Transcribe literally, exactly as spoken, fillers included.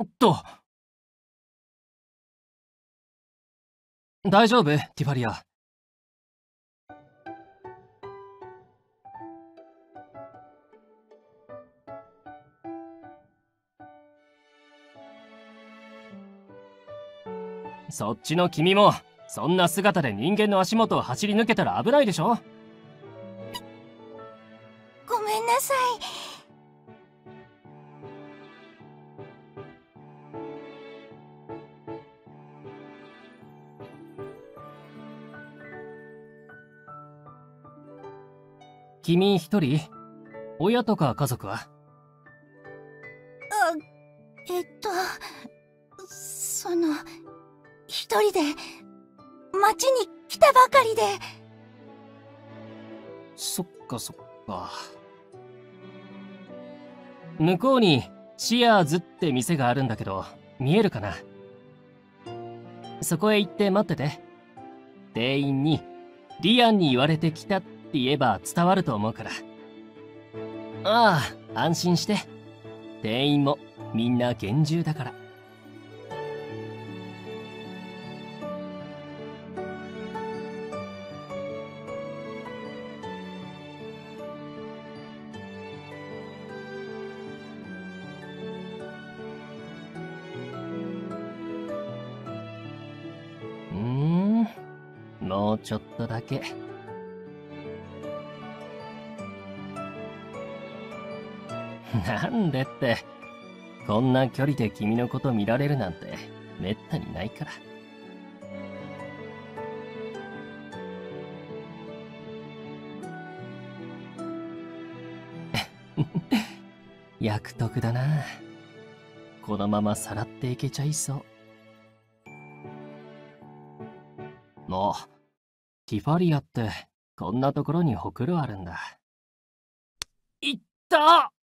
と。大丈夫、ティファリア。そっちの君もそんな姿で人間の足元を走り抜けたら危ないでしょ。 ごめんなさい。 君一人？親とか家族は？ あ、えっと、その、一人で、町に来たばかりで。 そっかそっか。向こうにシアーズって店があるんだけど、見えるかな？そこへ行って待ってて。店員にリアンに言われて来たって言えば伝わると思うから。ああ、安心して。店員もみんな厳重だから。うーん、もうちょっとだけ。なんでって、こんな距離で君のこと見られるなんてめったにないから。役得だな。このままさらっていけちゃいそう。もう、ティファリアってこんなところにほくろあるんだ。いった！